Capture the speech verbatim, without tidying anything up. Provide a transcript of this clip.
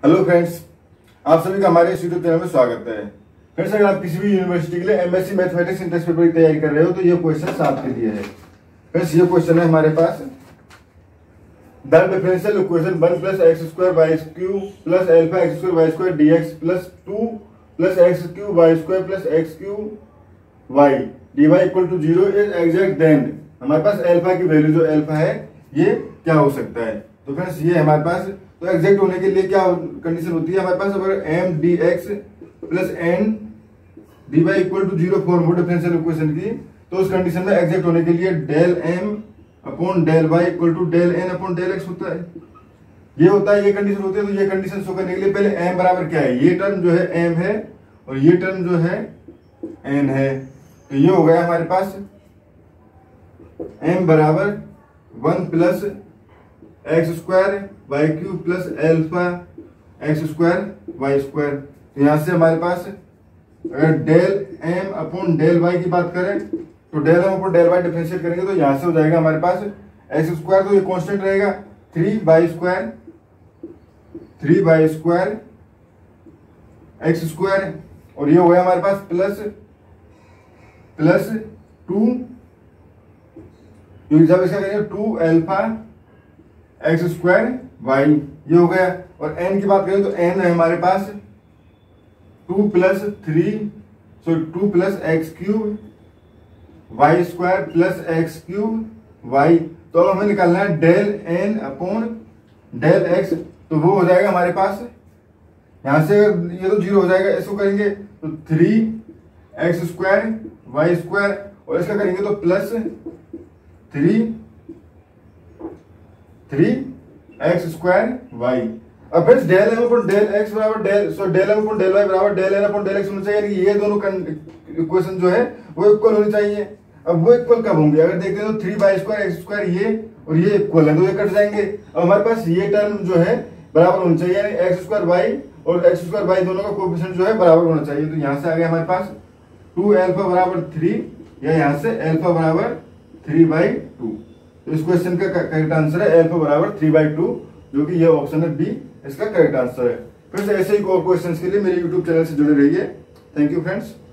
Hello friends, आप सभी का हमारे इस यूट्यूब चैनल में स्वागत है। फ्रेंड्स, अगर आप किसी भी यूनिवर्सिटी के लिए एमएससी मैथमेटिक्स इंट्रेंस पेपर की तैयारी कर रहे हो तो ये क्वेश्चन आपके लिए है। फ्रेंड्स, ये क्वेश्चन है हमारे पास, the differential equation one plus x square y cube plus alpha x square y square d x plus two plus x cube y square plus x cube y d y equal to zero is exact then हमारे पास alpha की value जो alpha है ये क्या हो सकता है। तो फ्रेंड्स, ये हमारे पास तो एग्जैक्ट होने के लिए क्या कंडीशन होती है हमारे पास, अगर M d x plus N d y equal to zero form differential equation की, तो उस कंडीशन में एग्जैक्ट होने के लिए del M upon del y equal to del N upon del x होता है। ये होता है, ये कंडीशन होती है। तो ये कंडीशन शो करने के लिए पहले एम बराबर क्या है, ये टर्म जो है एम है और ये टर्म जो है एन है। तो ये हो गया हमारे पास एम बराबर one plus x square y cube plus alpha x square y square. तो यहां से हमारे पास अगर del M upon del y की बात करें तो del M upon del y differentiate करेंगे तो यहां से हो जाएगा हमारे पास एक्स स्क्वायर, तो ये कांस्टेंट रहेगा, three y square three y square x square, और ये हो गया हमारे पास प्लस प्लस टू, जब इसका करेंगे two alpha x square y, ये हो गया। और एन की बात करें तो एन है हमारे पास two plus three, so two plus x cube y square plus x cube y. तो अब हमें निकालना है del N upon del x, तो वो हो जाएगा हमारे पास, यहां से ये तो जीरो हो जाएगा, इसको करेंगे तो three x square y square, और इसका करेंगे तो plus three three x square y. अब फिर del M upon del x बराबर del so del M upon del y बराबर del N upon del x होना चाहिए, यानी ये दोनों इक्वेशन जो है वो इक्वल होनी चाहिए। अब वो इक्वल कब होंगे, अगर देखते हैं तो three y square x square ये और ये इक्वल है तो ये कट जाएंगे। अब हमारे पास ये टर्म जो है बराबर होना चाहिए, यानी एक्स स्क्वायर वाई और एक्स स्क्वायर वाई दोनों का कोएफिशिएंट जो है बराबर होना चाहिए। तो यहाँ से आ गया हमारे पास टू एल्फा बराबर थ्री, या यहाँ से एल्फा बराबर थ्री बाई टू। तो इस क्वेश्चन का करेक्ट आंसर है एल्फा बराबर थ्री बाई टू, जो कि ये ऑप्शन है बी इसका करेक्ट आंसर है। फिर से ऐसे ही और क्वेश्चंस के लिए मेरे यूट्यूब चैनल से जुड़े रहिए। Thank you friends.